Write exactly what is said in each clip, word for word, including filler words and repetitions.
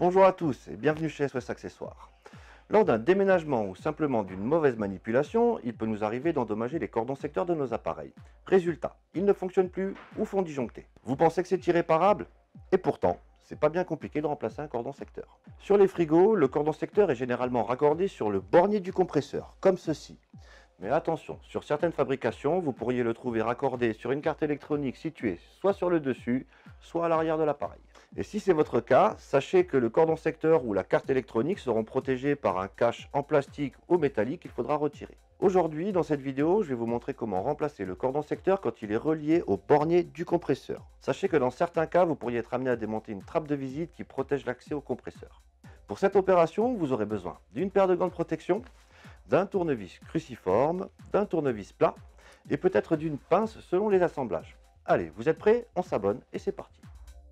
Bonjour à tous et bienvenue chez S O S Accessoires. Lors d'un déménagement ou simplement d'une mauvaise manipulation, il peut nous arriver d'endommager les cordons secteurs de nos appareils. Résultat, ils ne fonctionnent plus ou font disjoncter. Vous pensez que c'est irréparable? Et pourtant, c'est pas bien compliqué de remplacer un cordon secteur. Sur les frigos, le cordon secteur est généralement raccordé sur le bornier du compresseur, comme ceci. Mais attention, sur certaines fabrications, vous pourriez le trouver raccordé sur une carte électronique située soit sur le dessus, soit à l'arrière de l'appareil. Et si c'est votre cas, sachez que le cordon secteur ou la carte électronique seront protégés par un cache en plastique ou métallique qu'il faudra retirer. Aujourd'hui, dans cette vidéo, je vais vous montrer comment remplacer le cordon secteur quand il est relié au bornier du compresseur. Sachez que dans certains cas, vous pourriez être amené à démonter une trappe de visite qui protège l'accès au compresseur. Pour cette opération, vous aurez besoin d'une paire de gants de protection, d'un tournevis cruciforme, d'un tournevis plat et peut-être d'une pince selon les assemblages. Allez, vous êtes prêts? On s'abonne et c'est parti.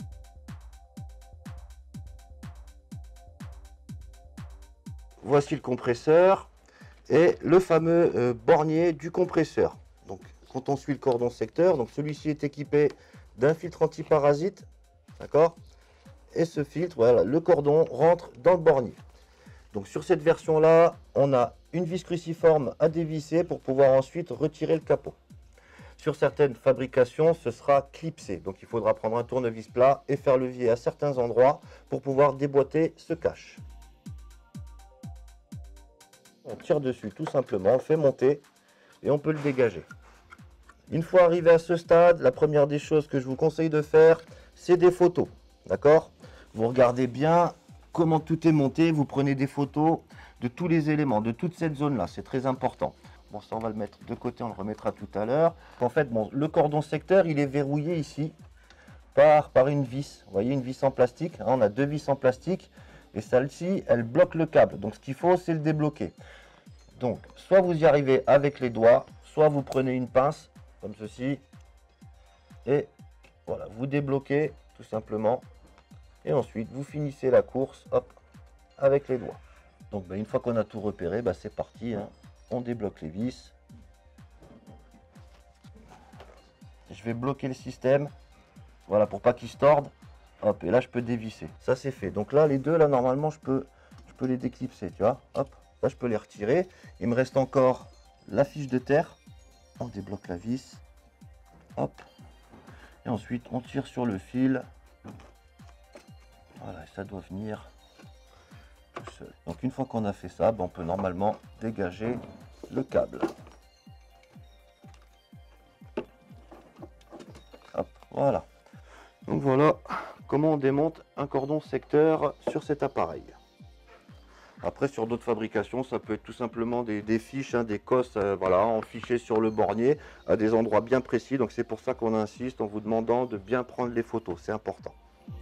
Voici le compresseur et le fameux euh, bornier du compresseur. Donc, quand on suit le cordon secteur, donc celui-ci est équipé d'un filtre antiparasite, d'accord? Et ce filtre, voilà, le cordon rentre dans le bornier. Donc sur cette version-là, on a une vis cruciforme à dévisser pour pouvoir ensuite retirer le capot. Sur certaines fabrications, ce sera clipsé. Donc il faudra prendre un tournevis plat et faire levier à certains endroits pour pouvoir déboîter ce cache. On tire dessus tout simplement, on fait monter et on peut le dégager. Une fois arrivé à ce stade, la première des choses que je vous conseille de faire, c'est des photos. D'accord? Vous regardez bien comment tout est monté, vous prenez des photos de tous les éléments, de toute cette zone-là, c'est très important. Bon, ça on va le mettre de côté, on le remettra tout à l'heure. En fait, bon, le cordon secteur, il est verrouillé ici par, par une vis. Vous voyez, une vis en plastique, hein, on a deux vis en plastique, et celle-ci, elle bloque le câble. Donc ce qu'il faut, c'est le débloquer. Donc, soit vous y arrivez avec les doigts, soit vous prenez une pince, comme ceci, et voilà, vous débloquez tout simplement. Et ensuite, vous finissez la course, hop, avec les doigts. Donc, ben, une fois qu'on a tout repéré, ben, c'est parti. Hein. On débloque les vis. Je vais bloquer le système. Voilà, pour pas qu'il se torde. Hop, et là, je peux dévisser. Ça, c'est fait. Donc là, les deux, là, normalement, je peux, je peux les déclipser, tu vois. Hop, là, je peux les retirer. Il me reste encore la fiche de terre. On débloque la vis. Hop. Et ensuite, on tire sur le fil. Voilà, ça doit venir tout seul. Donc une fois qu'on a fait ça, ben on peut normalement dégager le câble. Hop, voilà. Donc voilà comment on démonte un cordon secteur sur cet appareil. Après, sur d'autres fabrications, ça peut être tout simplement des, des fiches, hein, des cosses, euh, voilà, enfichées sur le bornier à des endroits bien précis. Donc c'est pour ça qu'on insiste en vous demandant de bien prendre les photos, c'est important.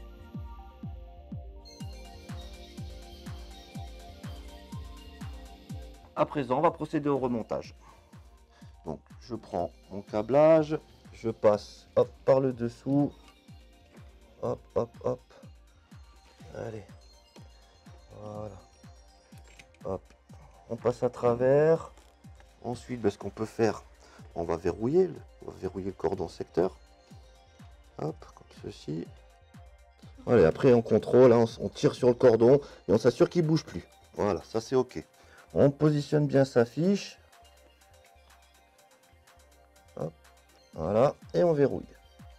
À présent, on va procéder au remontage. Donc, je prends mon câblage, je passe hop, par le dessous, hop, hop, hop. Allez, voilà. Hop, on passe à travers. Ensuite, ben, ce qu'on peut faire, on va verrouiller, on va verrouiller le cordon secteur. Hop, comme ceci. Voilà, après on contrôle, hein, on tire sur le cordon et on s'assure qu'il ne bouge plus. Voilà, ça c'est ok. On positionne bien sa fiche. Hop, voilà, et on verrouille.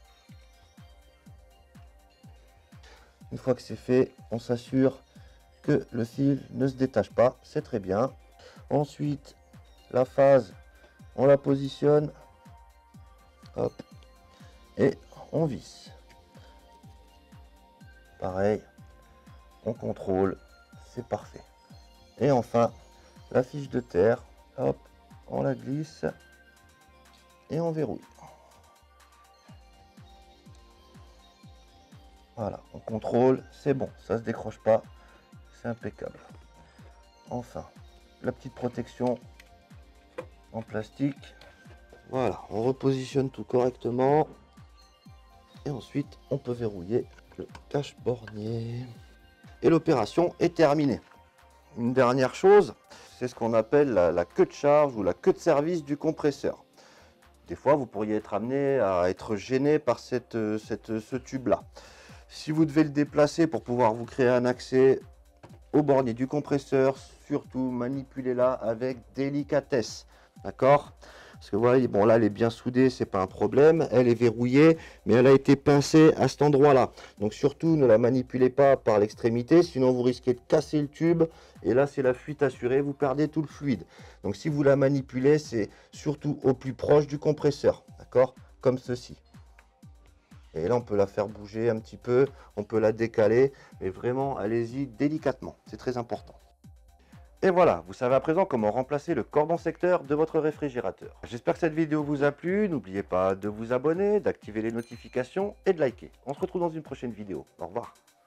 Une fois que c'est fait, on s'assure que le fil ne se détache pas. C'est très bien. Ensuite, la phase, on la positionne. Hop, et on visse. Pareil, on contrôle. C'est parfait. Et enfin, la fiche de terre, hop, on la glisse et on verrouille. Voilà, on contrôle, c'est bon, ça se décroche pas, c'est impeccable. Enfin, la petite protection en plastique. Voilà, on repositionne tout correctement et ensuite on peut verrouiller le cache bornier. Et l'opération est terminée. Une dernière chose, c'est ce qu'on appelle la, la queue de charge ou la queue de service du compresseur. Des fois, vous pourriez être amené à être gêné par cette, cette, ce tube-là. Si vous devez le déplacer pour pouvoir vous créer un accès au bornier du compresseur, surtout manipulez-la avec délicatesse. D'accord? Parce que vous voyez, bon là elle est bien soudée, c'est pas un problème, elle est verrouillée, mais elle a été pincée à cet endroit-là. Donc surtout ne la manipulez pas par l'extrémité, sinon vous risquez de casser le tube, et là c'est la fuite assurée, vous perdez tout le fluide. Donc si vous la manipulez, c'est surtout au plus proche du compresseur, d'accord? Comme ceci. Et là on peut la faire bouger un petit peu, on peut la décaler, mais vraiment allez-y délicatement, c'est très important. Et voilà, vous savez à présent comment remplacer le cordon secteur de votre réfrigérateur. J'espère que cette vidéo vous a plu, n'oubliez pas de vous abonner, d'activer les notifications et de liker. On se retrouve dans une prochaine vidéo. Au revoir.